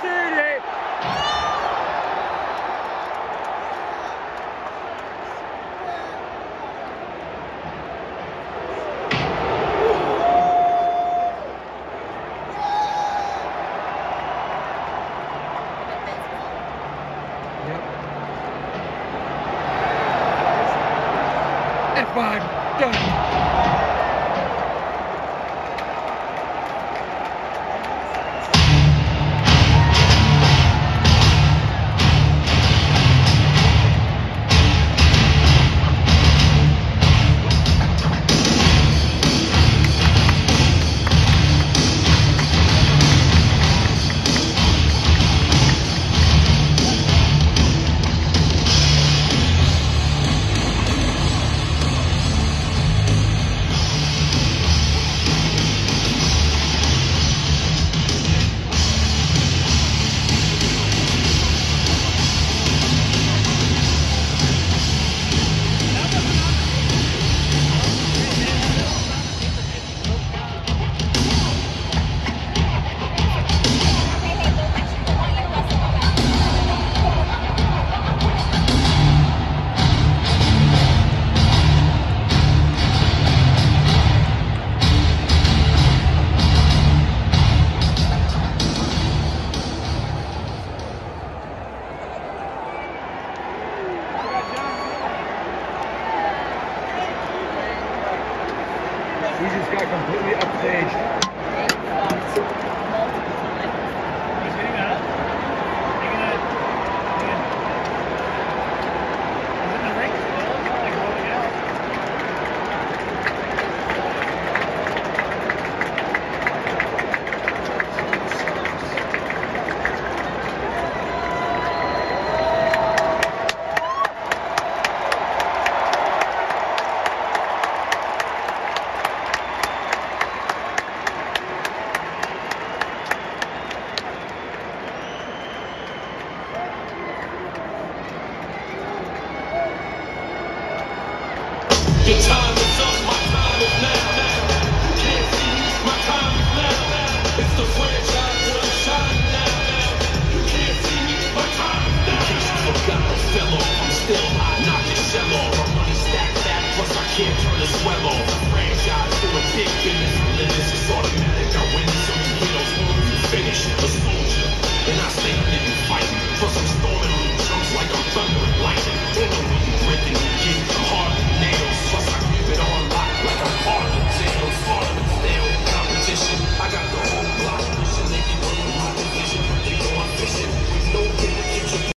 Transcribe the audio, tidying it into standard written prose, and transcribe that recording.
F5, done. He just got completely upstaged. The time is up, my time is now. You can't see me, my time is now. It's the franchise where I'm shining now. You can't see me, my time is now. In case you forgot or fell off, I'm still hot, knock your shell off. My money stacked back, plus I can't turn the swell off. The franchise doing big business.